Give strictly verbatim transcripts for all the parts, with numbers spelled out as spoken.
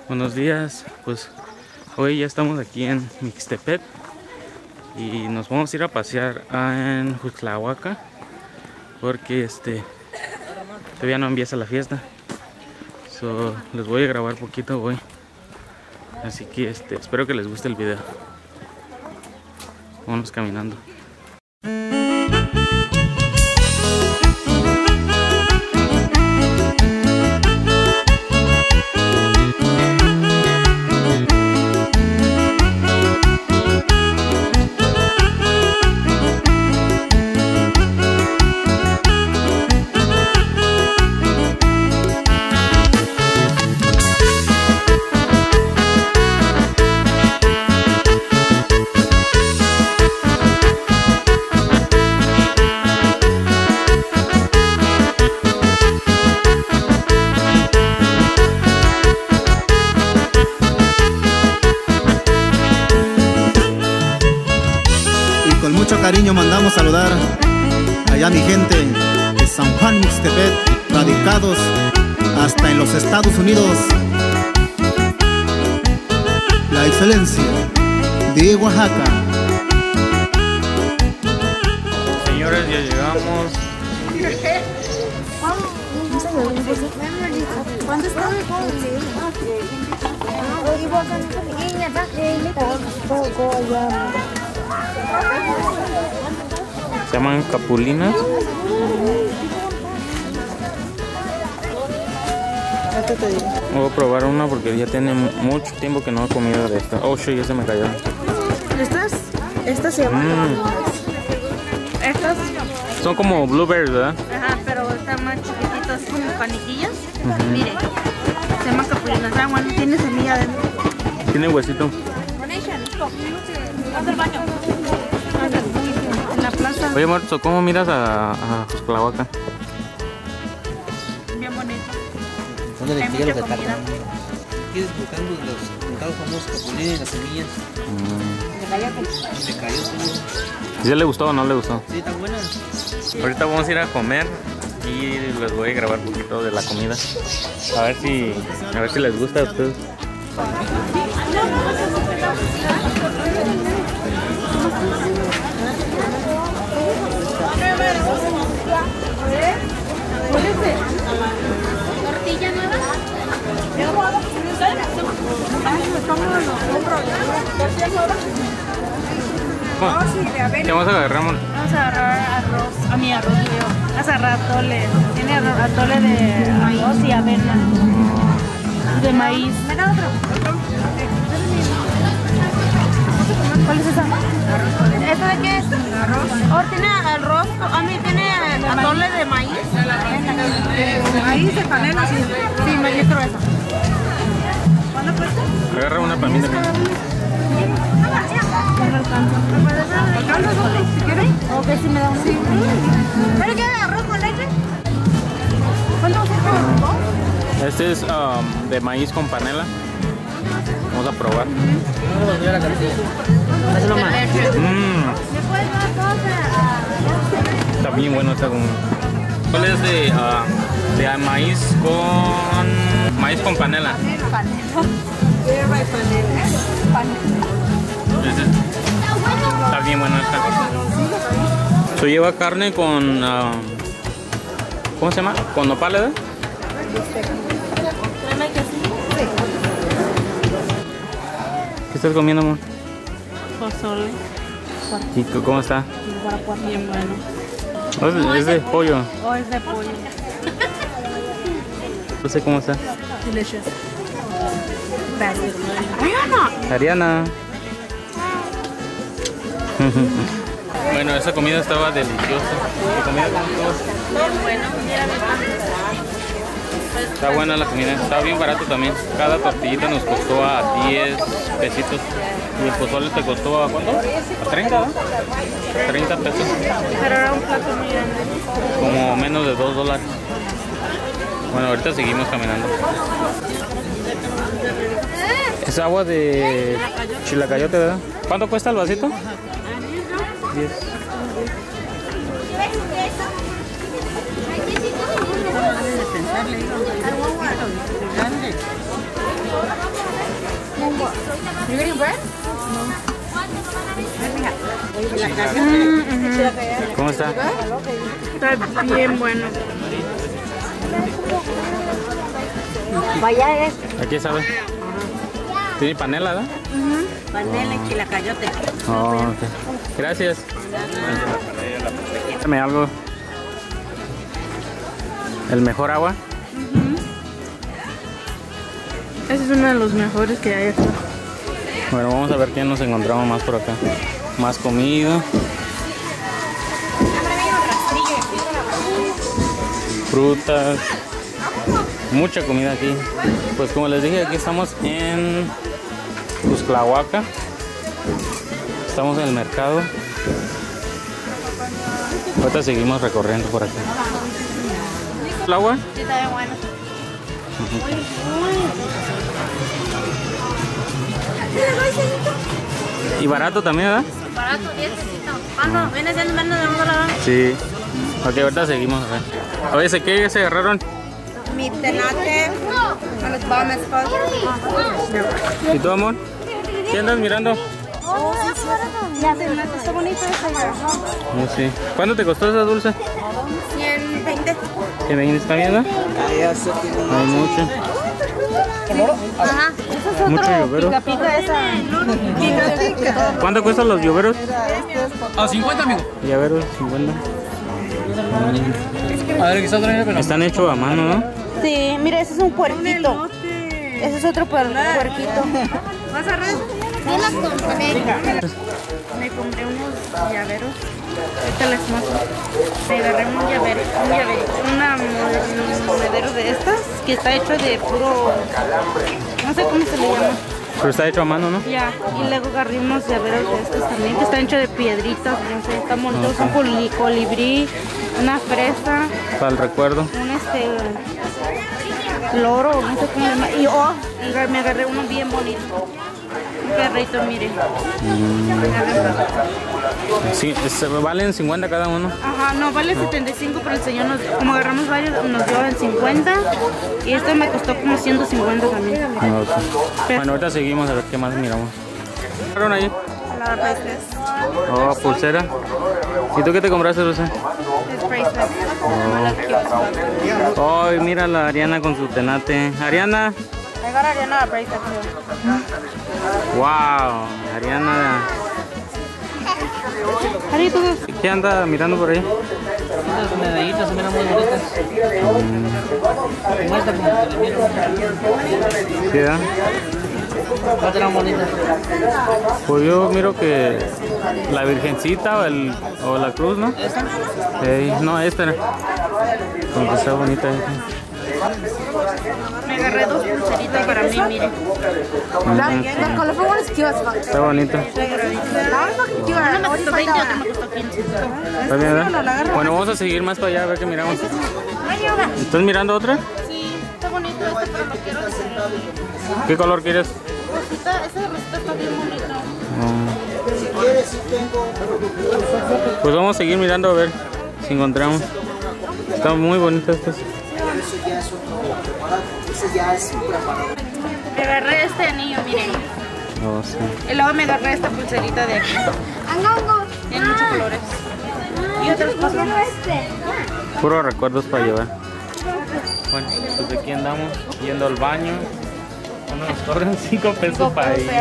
Buenos días, pues hoy ya estamos aquí en Mixtepec y nos vamos a ir a pasear en Juxtlahuaca porque este todavía no empieza la fiesta. So, les voy a grabar poquito hoy, así que este espero que les guste el video. Vamos caminando. Con mucho cariño mandamos saludar allá mi gente de San Juan Mixtepec, radicados hasta en los Estados Unidos. La excelencia de Oaxaca. Señores, ya llegamos. ¿Cuándo está? Se llaman capulinas. Voy a probar una porque ya tiene mucho tiempo que no he comido de esta. Oh, shit, ya se me cayó. ¿Estas? Estas se llaman. Mm. Estas. Son como blueberries, ¿verdad? Ajá, pero están más chiquititos, como paniquillas. Uh-huh. Mire, se llaman capulinas. Ah, bueno, tiene semilla adentro. Tiene huesito. ¿Dónde el baño? En la plaza. Oye, Marzo, ¿cómo miras a, a Juxtlahuaca? Bien bonito. ¿Dónde le Hay llega mucha los comida. Quieres buscando los montados famosos capulines y las semillas. Mm. Me cayó todo. ¿Sí le gustó o no le gustó? Sí, están buenas. Ahorita vamos a ir a comer y les voy a grabar un poquito de la comida. A ver si, a ver si les gusta a ustedes. ¿Tortilla nueva? ¿Qué vamos a agarrar, amor? Vamos a agarrar arroz, a mi arroz, digo. Vamos a agarrar atole. Tiene arro- atole de arroz y avena. De maíz. ¿Cuál es esa? ¿Esta de qué es? Arroz. Oh, tiene arroz, a mí tiene atole de maíz. De maíz, de panela, sí. Sí, me quiero esa. ¿Cuánto cuesta? Agarra una para mí también. No me alcanza. ¿Alcanza si quieres? Ok, sí me da un sí. ¿Pero qué? ¿Arroz con leche? ¿Cuánto vas a hacer con Este es um, de maíz con panela. Vamos a probar. Hazlo más. Mmm, está bien bueno esta comida. ¿Cuál es de, uh, de maíz con maíz con panela? Está bien bueno esta. Esto lleva carne con uh, ¿cómo se llama? Con nopales, ¿eh? ¿Qué estás comiendo, amor? pozole? ¿Y cómo está? Bien bueno. Oh, es, es de pollo. O es de pollo. No sé cómo está. Delicious. Ariana. Ariana. Bueno, esa comida estaba deliciosa. ¿La comida cómo estuvo? Bien bueno. Está buena la comida, está bien barato también. Cada tortillita nos costó a diez pesitos. Y el pozole te costó a ¿cuánto? A treinta, ¿no? treinta pesos. Pero era un plato muy grande. Como menos de dos dólares. Bueno, ahorita seguimos caminando. Es agua de chilacayote, ¿verdad? ¿Cuánto cuesta el vasito? diez. pensar, le digo, grande. ¿Cómo está? Está bien bueno. Vaya es Aquí sabe. Tiene panela, ¿verdad? panela y chilacayote. Oh, okay. Gracias. Dame algo. ¿El mejor agua? Ese es uno de los mejores que hay acá. Bueno, vamos a ver qué nos encontramos más por acá. Más comida. Frutas. Mucha comida aquí. Pues como les dije, aquí estamos en Cuxtlahuaca. Estamos en el mercado. Ahorita seguimos recorriendo por acá. ¿El agua? Sí, está bien bueno. Y barato también, ¿verdad? Barato, diez pesitos. Ah, no, viene siendo menos de un dólar. Sí. Ok, ahorita seguimos. A ver, ¿se qué se agarraron? Mi tenate, a los bames, ¿Y tú, amor? ¿Qué andas mirando? Oh, sí, sí. Ya, tenate, está bonito ese ya. No sé. ¿Cuánto te costó esa dulce? ciento veinte. ¿Que me está viendo? Hay mucho. Ajá. Ese es Mucho otro llavero. pica pica esa. Pica pica. ¿Cuánto cuestan los llaveros? A cincuenta, amigo. Llaveros, cincuenta. A ver, quizás otra vez. Están hechos a mano, ¿no? Sí, mira, ese es un puerquito. Ese es otro puer puerquito. ¿Vas a red? Yo las compré. Me compré unos llaveros. Ahorita les muestro. Me agarré un llavero, un llavero, una, un monedero de estas que está hecho de puro, no sé cómo se le llama. Pero está hecho a mano, ¿no? Ya, y luego agarré unos llaveros de estos también que están hechos de piedritas, no sé, están bonitos, un coli- colibrí, una fresa, Para el recuerdo. un este loro, no sé cómo se llama, y oh, y me agarré uno bien bonito. Un perrito, mire. Me agarré un perrito. Sí, se valen cincuenta cada uno. Ajá, no, vale setenta y cinco, pero el señor nos, como agarramos varios, nos dio el cincuenta y esto me costó como ciento cincuenta también. Ah, ok. Bueno, ahorita seguimos a ver qué más miramos. ¿Qué compraron ahí? La bracelet. Oh, pulsera. ¿Y tú qué te compraste, Dulce? Es bracelet. Oh, y mira la Ariana con su tenate. Ariana. I got Ariana a bracelet too. Wow, Ariana. How do you do this? ¿Qué anda mirando por ahí? Las medallitas se miran muy bonitas. Como esta, como que le miran. ¿Sí, verdad? ¿Cuál serán bonitas? Pues yo miro que la Virgencita o, el, o la cruz, ¿no? ¿Esta? Ey, no, esta era. Como que está bonita. Esta. Me agarré dos pulseritas para mí, mire. Está bonita. Una me costó veinte y otra me costó quince. ¿Está bien, verdad? Bueno, vamos a seguir más para allá a ver qué miramos. ¿Estás mirando otra? Sí, está bonito este, pero lo quiero de color. ¿Qué color quieres? Rosita, ese rosita está bien bonito. Ah. Pues vamos a seguir mirando a ver si encontramos. Están muy bonitas estas. Me agarré este anillo, miren. Oh, sí. Y luego me agarré esta pulserita de aquí. Tiene muchos colores. Y otras cosas. Puros recuerdos para llevar. Bueno, pues aquí andamos yendo al baño. Bueno, nos cobran cinco pesos para ir.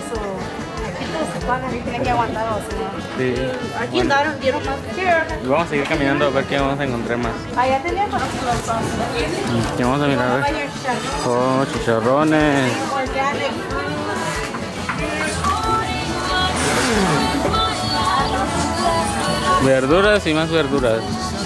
Tienen que aguantar. Sí. Aquí Bueno, dieron, dieron más. y vamos a seguir caminando a ver qué vamos a encontrar más. Allá tenía para los ¿Qué vamos a mirar? A ver. Oh, chicharrones. Verduras y más verduras.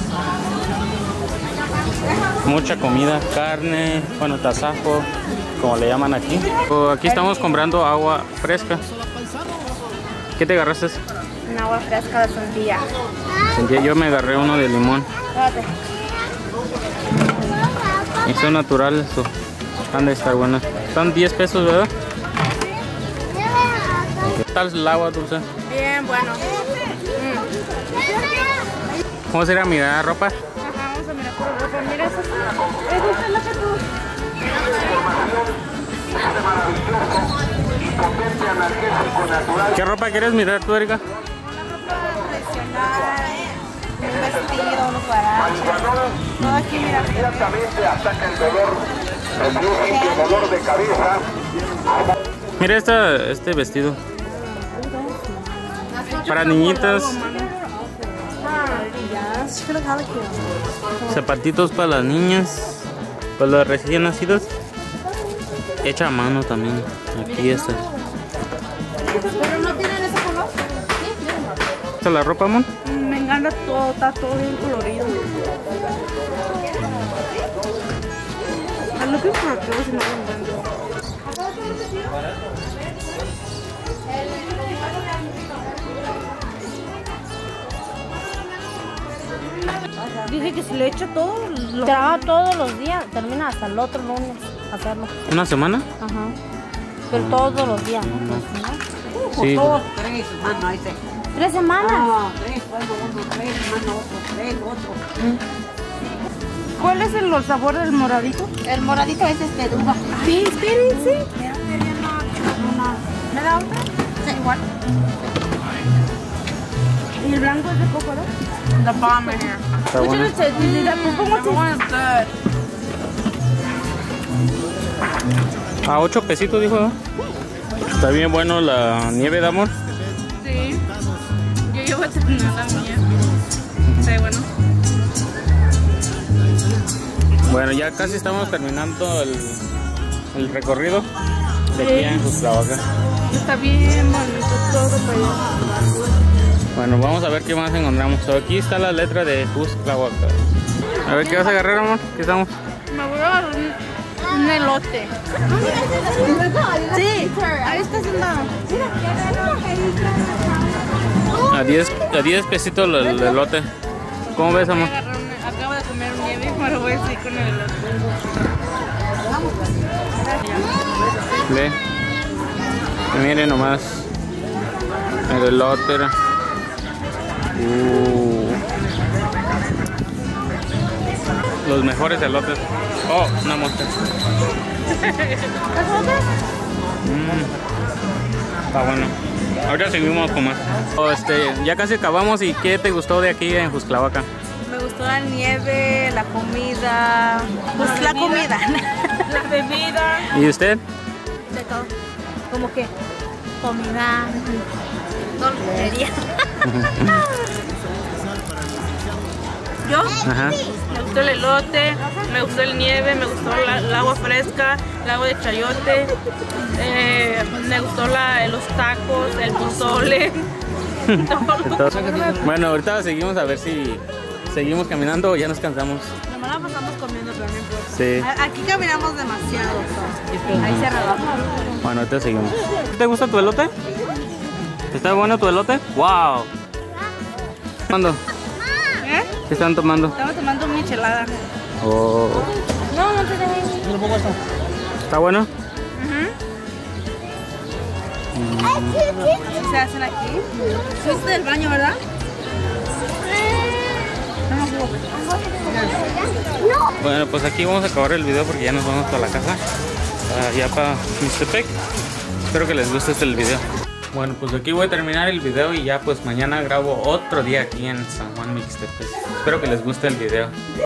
Mucha comida, carne, bueno, tasajo, como le llaman aquí. Oh, aquí estamos comprando agua fresca. ¿Qué te agarraste? Un agua fresca de sandía. Yo me agarré uno de limón. Espérate. Y son naturales. So. Han de estar buenas. Están diez pesos, ¿verdad? ¿Qué tal el agua, Dulce? Bien, bueno. Vamos a ir a mirar ropa. Ajá, vamos a mirar por ropa. Mira, esa es la que tú. ¿Qué ropa quieres mirar tú, Erika? Una ropa Un vestido, unos guaraches. Todo aquí, mira. Inmediatamente ataca el dolor, el dolor de cabeza. Mira esta, este vestido. Para niñitas. Zapatitos para las niñas. Para los recién nacidos. Hecha a mano también. Aquí está. Pero no tienen ese color. ¿Esta es la ropa, amor? Me encanta todo, está todo bien colorido. I'm looking for clothes and no one. Dije que si le echo todo, lo... Trabaja todos los días, termina hasta el otro lunes hacerlo. ¿Una semana? Ajá. Pero todos los días, ¿no? Sí. Tres, mano, ahí se. ¿Tres semanas? No, tres, bueno, uno, tres, mano, otro, tres, otro. ¿Cuál es el sabor del moradito? El moradito ese es de uva. Sí, espérense. ¿Me da otra? Sí, igual. ¿Y el blanco es de coco, no? The bomb in here. Está bueno. That purple one is good. A ocho pesitos, dijo, ¿no? Está bien bueno la nieve de amor. Sí. Yo llevo a terminar la mía. Está bueno. Bueno, ya casi estamos terminando el, el recorrido de aquí en Cuxtlahuaca. Está bien bonito todo para allá. Bueno, vamos a ver qué más encontramos. So, aquí está la letra de Cuxtlahuaca. A ver, ¿qué vas a agarrar, amor? ¿Qué estamos? Me voy a agarrar un, un elote. Sí, ahí está haciendo. A diez, a diez pesitos el, el elote. ¿Cómo ves, amor? Acabo de comer nieve, pero voy a seguir con el elote. Ve. Miren nomás. El elote. Uh. Los mejores elotes. Oh, una mosca. Mm. Está bueno. Ahorita seguimos con más. Oh, este, ya casi acabamos. ¿Y qué te gustó de aquí en Cuxtlahuaca? Me gustó la nieve, la comida. Pues la comida. La bebida. ¿Y usted? De todo. ¿Cómo qué? Comida. Todo lo que quería. Yo Ajá. me gustó el elote, me gustó el nieve, me gustó la, el agua fresca, el agua de chayote, eh, me gustó la, los tacos, el pozole. Entonces, bueno, ahorita seguimos a ver si seguimos caminando o ya nos cansamos. Nomás la pasamos comiendo, pero no importa. Sí. Aquí caminamos demasiado. Ahí se arrebata. Bueno, ahorita seguimos. ¿Te gusta tu elote? ¿Está bueno tu elote? ¡Wow! ¿Cuándo? ¿Eh? ¿Qué están tomando? Estamos tomando michelada. Oh. No, no te dejes. ¿Está bueno? ¿Qué se hacen aquí? Fuiste del baño, ¿verdad? Bueno, pues aquí vamos a acabar el video porque ya nos vamos para la casa. Uh, ya para Mixtepec. Espero que les guste este el video. Bueno, pues aquí voy a terminar el video y ya pues mañana grabo otro día aquí en San Juan Mixtepec. Espero que les guste el video.